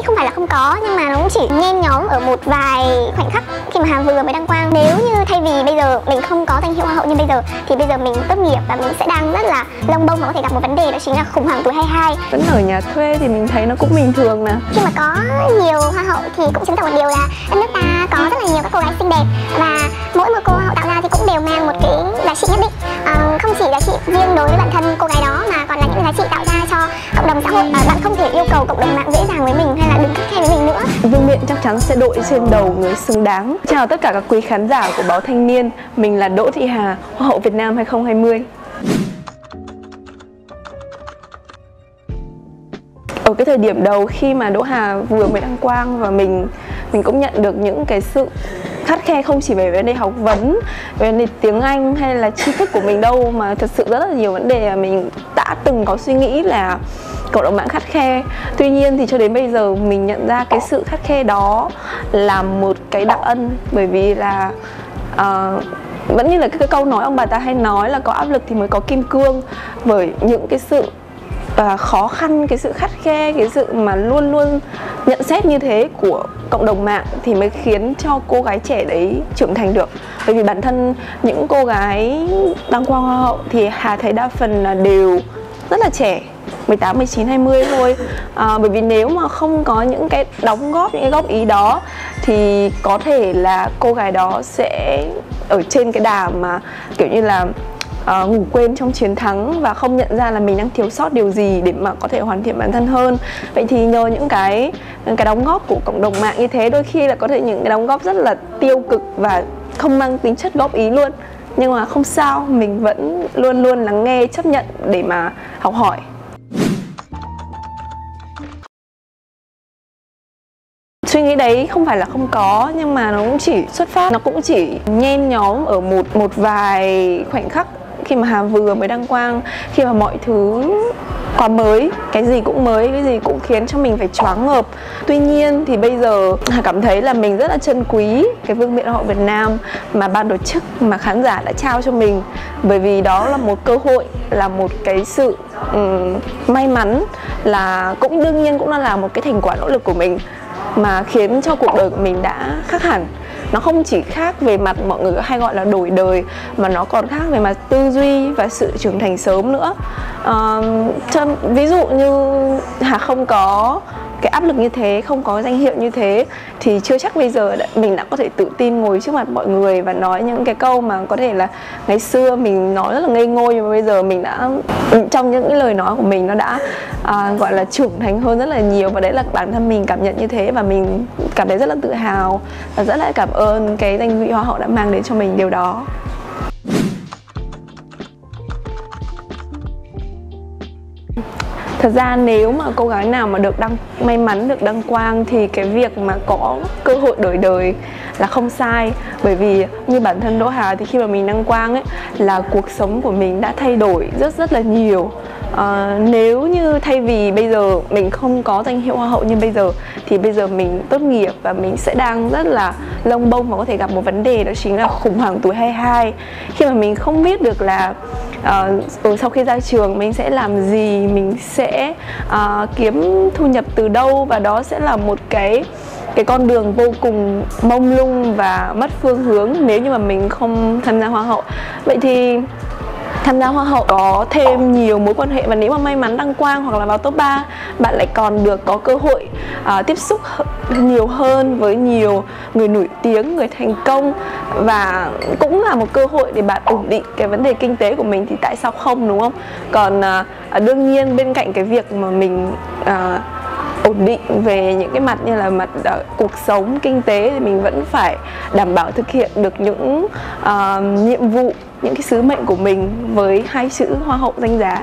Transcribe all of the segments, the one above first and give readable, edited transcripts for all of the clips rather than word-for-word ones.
không phải là không có, nhưng mà nó cũng chỉ nhen nhóm ở một vài khoảnh khắc khi mà Hà vừa mới đăng quang. Nếu như thay vì bây giờ mình không có danh hiệu Hoa hậu như bây giờ, thì bây giờ mình tốt nghiệp và mình sẽ đang rất là lông bông và có thể gặp một vấn đề, đó chính là khủng hoảng tuổi 22. Vẫn ở nhà thuê thì mình thấy nó cũng bình thường nè. Khi mà có nhiều hoa hậu thì cũng chứng tỏ một điều là đất nước ta có rất là nhiều các cô gái xinh đẹp, và mỗi một cô hoa hậu tạo ra thì cũng đều mang một cái giá trị nhất định. Không chỉ giá trị riêng đối với bản thân cô gái đó mà còn là những cái giá trị tạo ra cho cộng đồng xã hội. Bạn không thể yêu cầu cộng đồng mạng dễ dàng với mình hay là đứng khắt khe với mình nữa. Vương miện chắc chắn sẽ đội trên đầu người xứng đáng. Chào tất cả các quý khán giả của báo Thanh Niên. Mình là Đỗ Thị Hà, Hoa hậu Việt Nam 2020. Ở cái thời điểm đầu khi mà Đỗ Hà vừa mới đăng quang, và mình cũng nhận được những cái sự khắt khe không chỉ về vấn đề học vấn, về vấn đề tiếng Anh hay là tri thức của mình đâu, mà thật sự rất là nhiều vấn đề mà mình đã từng có suy nghĩ là cộng đồng mạng khắt khe. Tuy nhiên thì cho đến bây giờ mình nhận ra cái sự khắt khe đó là một cái đặc ân, bởi vì là vẫn như là cái câu nói ông bà ta hay nói là có áp lực thì mới có kim cương. Bởi những cái sự khó khăn, cái sự khắt khe, cái sự mà luôn luôn nhận xét như thế của cộng đồng mạng thì mới khiến cho cô gái trẻ đấy trưởng thành được. Bởi vì bản thân những cô gái đăng quang Hoa hậu thì Hà thấy đa phần là đều rất là trẻ, 18, 19, 20 thôi. Bởi vì nếu mà không có những cái đóng góp, những cái góp ý đó thì có thể là cô gái đó sẽ ở trên cái đà mà kiểu như là ngủ quên trong chiến thắng và không nhận ra là mình đang thiếu sót điều gì để mà có thể hoàn thiện bản thân hơn. Vậy thì nhờ những cái đóng góp của cộng đồng mạng như thế, đôi khi là có thể những cái đóng góp rất là tiêu cực và không mang tính chất góp ý luôn, nhưng mà không sao, mình vẫn luôn luôn lắng nghe, chấp nhận để mà học hỏi. Suy nghĩ đấy không phải là không có, nhưng mà nó cũng chỉ xuất phát, nó cũng chỉ nhen nhóm ở một vài khoảnh khắc khi mà Hà vừa mới đăng quang, khi mà mọi thứ quá mới, cái gì cũng mới, cái gì cũng khiến cho mình phải choáng ngợp. Tuy nhiên thì bây giờ Hà cảm thấy là mình rất là trân quý cái Vương miện Hoa hậu Việt Nam mà ban tổ chức, mà khán giả đã trao cho mình. Bởi vì đó là một cơ hội, là một cái sự may mắn, là cũng đương nhiên cũng là một cái thành quả nỗ lực của mình mà khiến cho cuộc đời của mình đã khác hẳn. Nó không chỉ khác về mặt mọi người hay gọi là đổi đời, mà nó còn khác về mặt tư duy và sự trưởng thành sớm nữa. Ví dụ như Hà không có cái áp lực như thế, không có danh hiệu như thế, thì chưa chắc bây giờ mình đã có thể tự tin ngồi trước mặt mọi người và nói những cái câu mà có thể là ngày xưa mình nói rất là ngây ngô, nhưng mà bây giờ mình đã, trong những cái lời nói của mình nó đã gọi là trưởng thành hơn rất là nhiều. Và đấy là bản thân mình cảm nhận như thế, và mình cảm thấy rất là tự hào và rất là cảm ơn cái danh vị Hoa hậu đã mang đến cho mình điều đó. Thật ra nếu mà cô gái nào mà được may mắn được đăng quang thì cái việc mà có cơ hội đổi đời là không sai. Bởi vì như bản thân Đỗ Hà thì khi mà mình đăng quang ấy, là cuộc sống của mình đã thay đổi rất là nhiều. Nếu như thay vì bây giờ mình không có danh hiệu Hoa hậu như bây giờ, thì bây giờ mình tốt nghiệp và mình sẽ đang rất là lông bông và có thể gặp một vấn đề, đó chính là khủng hoảng tuổi 22. Khi mà mình không biết được là sau khi ra trường mình sẽ làm gì, mình sẽ kiếm thu nhập từ đâu, và đó sẽ là một cái con đường vô cùng mông lung và mất phương hướng nếu như mà mình không tham gia Hoa hậu. Vậy thì tham gia Hoa hậu có thêm nhiều mối quan hệ, và nếu mà may mắn đăng quang hoặc là vào top 3, bạn lại còn được có cơ hội tiếp xúc nhiều hơn với nhiều người nổi tiếng, người thành công, và cũng là một cơ hội để bạn ổn định cái vấn đề kinh tế của mình, thì tại sao không, đúng không? Còn đương nhiên bên cạnh cái việc mà mình ổn định về những cái mặt như là mặt cuộc sống, kinh tế, thì mình vẫn phải đảm bảo thực hiện được những nhiệm vụ, những cái sứ mệnh của mình với hai chữ Hoa hậu danh giá.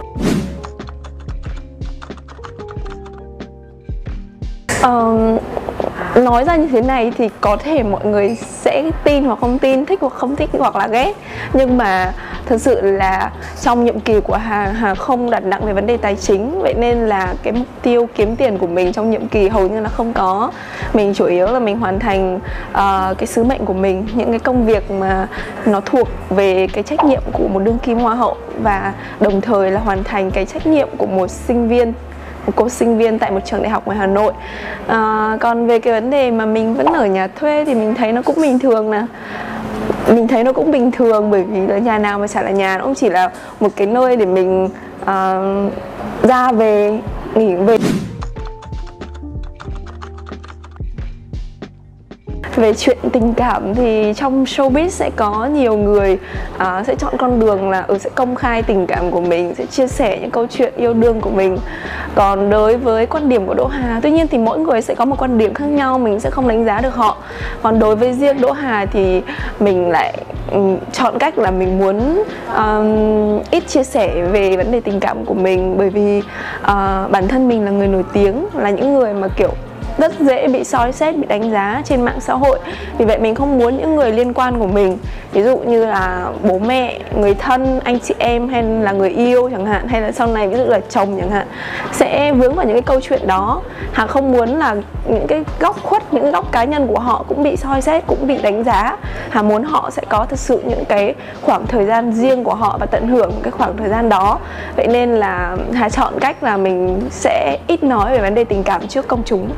Nói ra như thế này thì có thể mọi người sẽ tin hoặc không tin, thích hoặc không thích, hoặc là ghét. Nhưng mà thực sự là trong nhiệm kỳ của Hà không đặt nặng về vấn đề tài chính. Vậy nên là cái mục tiêu kiếm tiền của mình trong nhiệm kỳ hầu như là không có. Mình chủ yếu là mình hoàn thành cái sứ mệnh của mình, những cái công việc mà nó thuộc về cái trách nhiệm của một đương kim Hoa hậu, và đồng thời là hoàn thành cái trách nhiệm của một sinh viên một cô sinh viên tại một trường đại học ngoài Hà Nội. Còn về cái vấn đề mà mình vẫn ở nhà thuê thì mình thấy nó cũng bình thường nè. Mình thấy nó cũng bình thường, bởi vì là nhà nào mà chả là nhà, nó cũng chỉ là một cái nơi để mình ra về, nghỉ về. Về chuyện tình cảm thì trong showbiz sẽ có nhiều người sẽ chọn con đường là sẽ công khai tình cảm của mình, sẽ chia sẻ những câu chuyện yêu đương của mình. Còn đối với quan điểm của Đỗ Hà, tuy nhiên thì mỗi người sẽ có một quan điểm khác nhau, mình sẽ không đánh giá được họ. Còn đối với riêng Đỗ Hà thì mình lại chọn cách là mình muốn ít chia sẻ về vấn đề tình cảm của mình, bởi vì bản thân mình là người nổi tiếng, là những người mà kiểu rất dễ bị soi xét, bị đánh giá trên mạng xã hội. Vì vậy mình không muốn những người liên quan của mình, ví dụ như là bố mẹ, người thân, anh chị em hay là người yêu chẳng hạn, hay là sau này ví dụ là chồng chẳng hạn, sẽ vướng vào những cái câu chuyện đó. Hà không muốn là những cái góc khuất, những góc cá nhân của họ cũng bị soi xét, cũng bị đánh giá. Hà muốn họ sẽ có thực sự những cái khoảng thời gian riêng của họ và tận hưởng cái khoảng thời gian đó. Vậy nên là Hà chọn cách là mình sẽ ít nói về vấn đề tình cảm trước công chúng.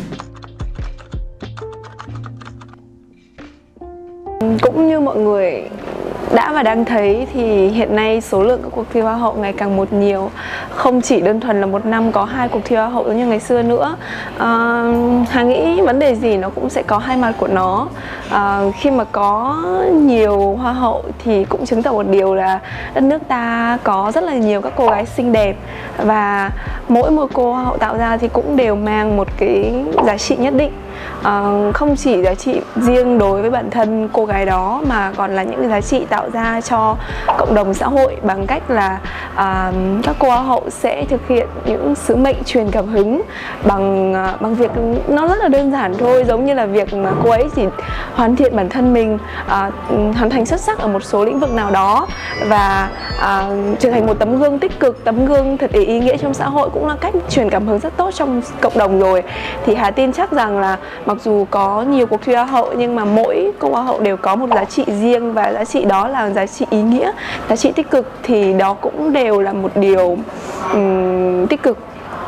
Cũng như mọi người đã và đang thấy thì hiện nay số lượng các cuộc thi Hoa hậu ngày càng một nhiều. Không chỉ đơn thuần là một năm có 2 cuộc thi Hoa hậu giống như ngày xưa nữa. Hà nghĩ vấn đề gì nó cũng sẽ có hai mặt của nó. Khi mà có nhiều Hoa hậu thì cũng chứng tỏ một điều là đất nước ta có rất là nhiều các cô gái xinh đẹp. Và mỗi một cô Hoa hậu tạo ra thì cũng đều mang một cái giá trị nhất định. Không chỉ giá trị riêng đối với bản thân cô gái đó mà còn là những giá trị tạo ra cho cộng đồng xã hội bằng cách là các cô Hoa hậu sẽ thực hiện những sứ mệnh truyền cảm hứng bằng việc nó rất là đơn giản thôi, giống như là việc mà cô ấy chỉ hoàn thiện bản thân mình, hoàn thành xuất sắc ở một số lĩnh vực nào đó và trở thành một tấm gương tích cực, tấm gương thật ý nghĩa trong xã hội, cũng là cách truyền cảm hứng rất tốt trong cộng đồng rồi. Thì Hà tin chắc rằng là mặc dù có nhiều cuộc thi Hoa hậu nhưng mà mỗi cô Hoa hậu đều có một giá trị riêng, và giá trị đó là giá trị ý nghĩa, giá trị tích cực, thì đó cũng đều là một điều tích cực.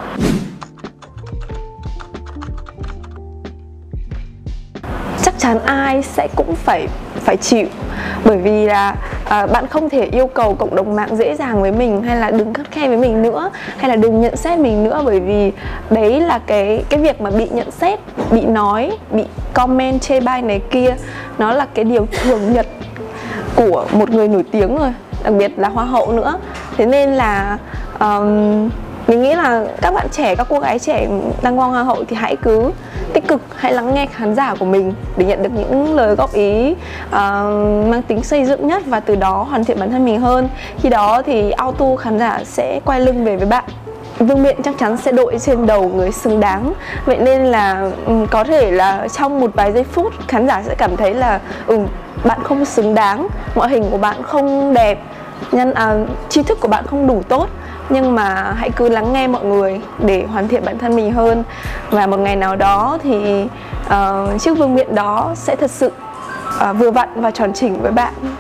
Chắc chắn ai sẽ cũng phải chịu, bởi vì là bạn không thể yêu cầu cộng đồng mạng dễ dàng với mình, hay là đừng khắt khe với mình nữa, hay là đừng nhận xét mình nữa, bởi vì đấy là cái việc mà bị nhận xét, bị nói, bị comment chê bai này kia, nó là cái điều thường nhật của một người nổi tiếng rồi, đặc biệt là Hoa hậu nữa. Thế nên là mình nghĩ là các bạn trẻ, các cô gái trẻ đang qua Hoa hậu thì hãy cứ tích cực, hãy lắng nghe khán giả của mình để nhận được những lời góp ý mang tính xây dựng nhất, và từ đó hoàn thiện bản thân mình hơn. Khi đó thì auto khán giả sẽ quay lưng về với bạn. Vương miện chắc chắn sẽ đội trên đầu người xứng đáng. Vậy nên là có thể là trong một vài giây phút khán giả sẽ cảm thấy là bạn không xứng đáng, ngoại hình của bạn không đẹp, tri thức của bạn không đủ tốt. Nhưng mà hãy cứ lắng nghe mọi người để hoàn thiện bản thân mình hơn. Và một ngày nào đó thì chiếc vương miện đó sẽ thật sự vừa vặn và tròn chỉnh với bạn.